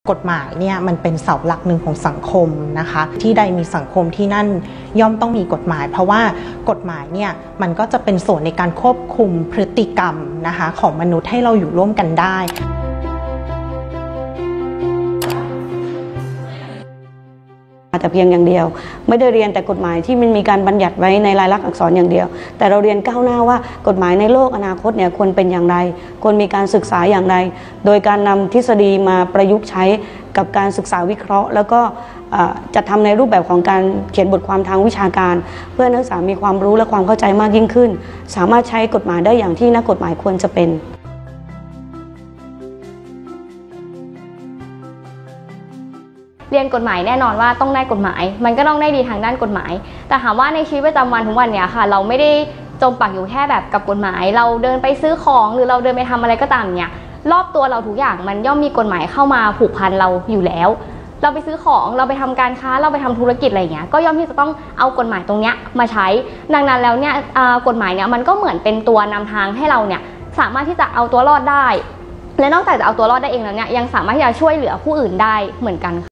กฎหมายเนี่ยมันเป็นเสาหลักหนึ่งของสังคมนะคะที่ใดมีสังคมที่นั่นย่อมต้องมีกฎหมายเพราะว่ากฎหมายเนี่ยมันก็จะเป็นส่วนในการควบคุมพฤติกรรมนะคะของมนุษย์ให้เราอยู่ร่วมกันได้แต่เพียงอย่างเดียวไม่ได้เรียนแต่กฎหมายที่มันมีการบัญญัติไว้ในลายลักษณ์อักษรอย่างเดียวแต่เราเรียนก้าวหน้าว่ากฎหมายในโลกอนาคตเนี่ยควรเป็นอย่างไรควรมีการศึกษาอย่างไรโดยการนำทฤษฎีมาประยุกต์ใช้กับการศึกษาวิเคราะห์แล้วก็จะทำในรูปแบบของการเขียนบทความทางวิชาการเพื่อนักศึกษามีความรู้และความเข้าใจมากยิ่งขึ้นสามารถใช้กฎหมายได้อย่างที่นักกฎหมายควรจะเป็นเรียนกฎหมายแน่นอนว่าต้องได้กฎหมายมันก็ต้องได้ดีทางด้านกฎหมายแต่ถามว่าในชีวิตประจำวันทุกวันเนี่ยค่ะเราไม่ได้จมปักอยู่แค่แบบกับกฎหมายเราเดินไปซื้อของหรือเราเดินไปทำอะไรก็ตามเนี่ยรอบตัวเราทุกอย่างมันย่อมมีกฎหมายเข้ามาผูกพันเราอยู่แล้วเราไปซื้อของเราไปทำการค้าเราไปทำธุรกิจอะไรเงี้ยก็ย่อมที่จะต้องเอากฎหมายตรงเนี้ยมาใช้ดังนั้นแล้วเนี่ยกฎหมายเนี่ยมันก็เหมือนเป็นตัวนำทางให้เราเนี่ยสามารถที่จะเอาตัวรอดได้และนอกจากจะเอาตัวรอดได้เองแล้วเนี่ยยังสามารถที่จะช่วยเหลือผู้อื่นได้เหมือนกัน